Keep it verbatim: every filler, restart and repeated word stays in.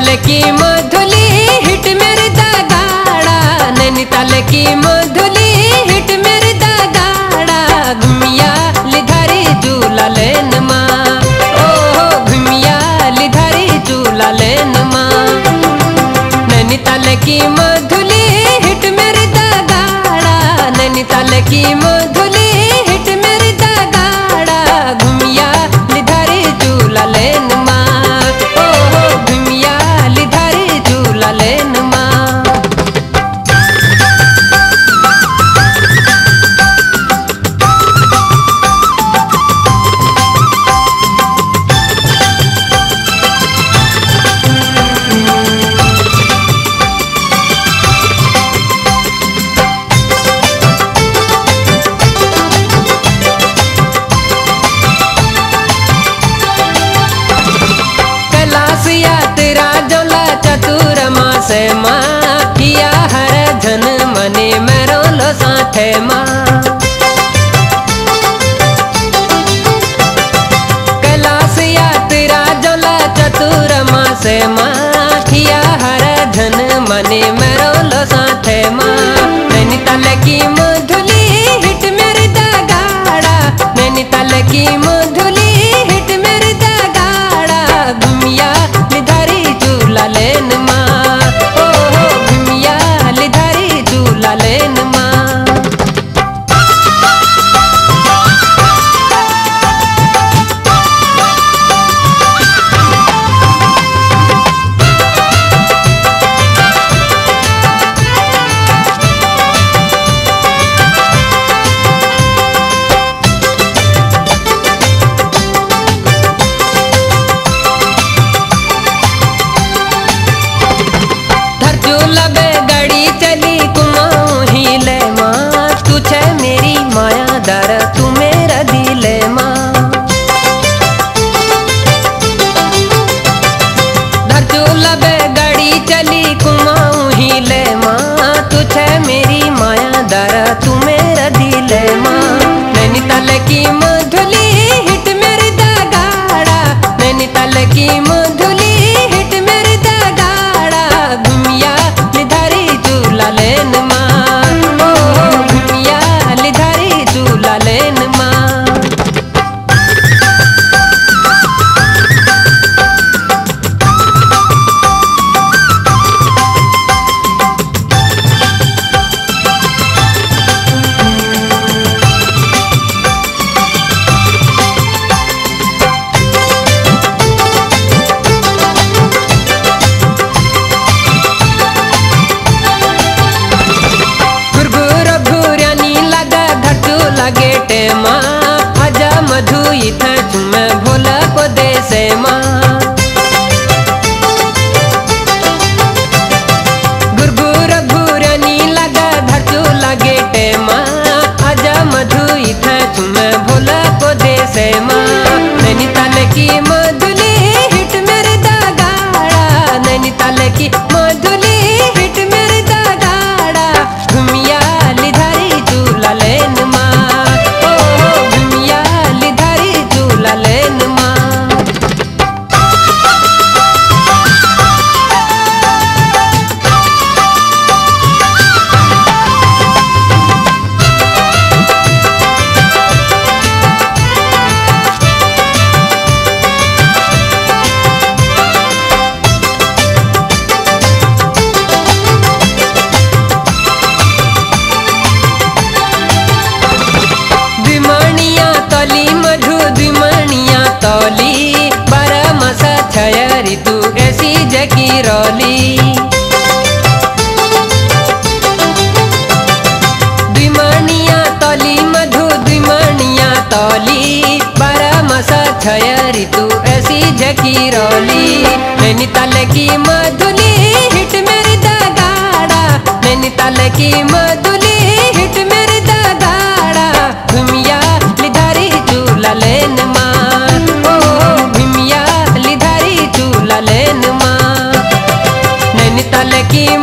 नैनीताल की मधुली हिट मेरे दगाड़ा, नैनीताल की मधुली हिट मेरे दगाड़ा। घुमिया लिधारी झूला लेन माँ, ओहो घुमिया लिधारी झूला लेन माँ। नैनीताल की मधुली हिट मेरे दगाड़ा, नैनीताल की मधुली हिट मेरे दगाड़ा। घुमिया लिधारी झूला लेन माँ, से माँ किया हर धन मने मेरो लो साथे माँ। कैलाश यात्रा जोला चतुर माँ से माँ किया हर धन मने मेरो लो साथे माँ। नैनीताल की मधुली हिट मेरे दगाड़ा, नैनीताल की मधुली हिट मेरे दगाड़ा। घुमिया लिधारी झूला लेन माँ, नैनीताल की मधुली हिट मेरे दगाड़ा, नैनीताल की मधुली हिट मेरे दगाड़ा। घुमिया लिधारी झूला लेन माँ, ओ घुमिया लिधारी झूला लेन माँ। गेटे माँ आजा मधुई था तुम्हें भोला को दे से माँ। गुरगुर घूरनी लगा धरचू लगेटे माँ आजा मधुई था तुम्हें भोला को दे से माँ। नैनीताल की मधुली हिट मेरे दगाड़ा, नैनीताल की मधुली हिट मेरे दगाड़ा। घुमिया लिधारी झूला लेन माँ, बारह मासा छया ऋतु ऐसी जकी रौली। द्विमणिया तौली मधु द्विमणिया तौली, बारह मासा छया ऋतु ऐसी जकी रौली। नैनीताल की मधुली हिट मेरे दगाड़ा, नैनीताल की मधुली हिट मेरे दगाड़ा। घुमिया लिधारी झूला लेन माँ, लेन माँ। नैनीताल की